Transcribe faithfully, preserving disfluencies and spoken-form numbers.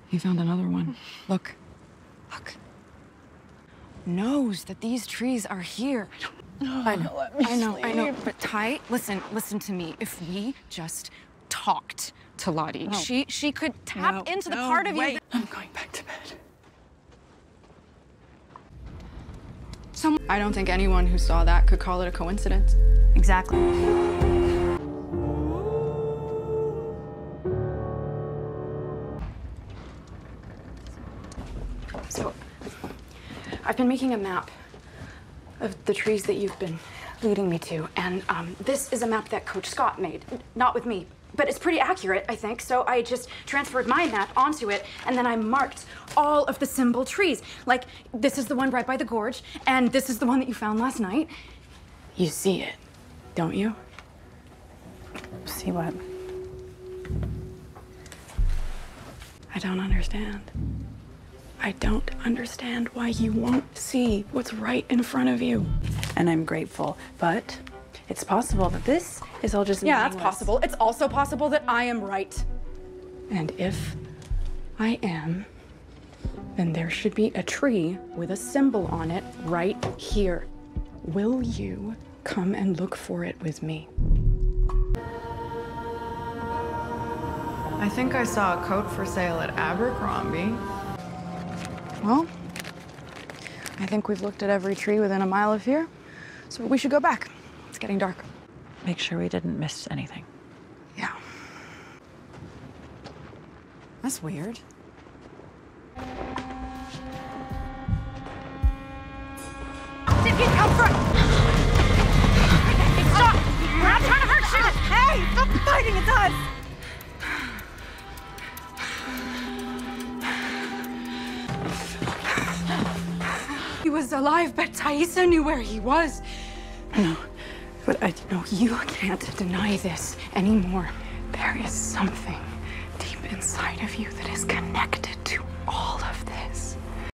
He found another one. Look. Look. Knows that these trees are here. I know, let me I know, sleep. I know. But Ty, listen, listen to me. If we just talked to Lottie, No. she she could tap No, into the no, part of wait. you that... I'm going back to bed. Some... I don't think anyone who saw that could call it a coincidence. Exactly. So, I've been making a map of the trees that you've been leading me to, and um, this is a map that Coach Scott made, not with me, but it's pretty accurate, I think, so I just transferred my map onto it, and then I marked all of the symbol trees. Like, this is the one right by the gorge, and this is the one that you found last night. You see it, don't you? See what? I don't understand. I don't understand why you won't see what's right in front of you. And I'm grateful, but it's possible that this is all just Yeah, that's meaningless. possible. It's also possible that I am right. And if I am, then there should be a tree with a symbol on it right here. Will you come and look for it with me? I think I saw a coat for sale at Abercrombie. Well, I think we've looked at every tree within a mile of here, so we should go back. It's getting dark. Make sure we didn't miss anything. Yeah. That's weird. Did he come from? Stop! We're not trying to hurt you! Hey! Stop fighting! It's us! He was alive, but Thaisa knew where he was. No, but I know you can't deny this anymore. There is something deep inside of you that is connected to all of this.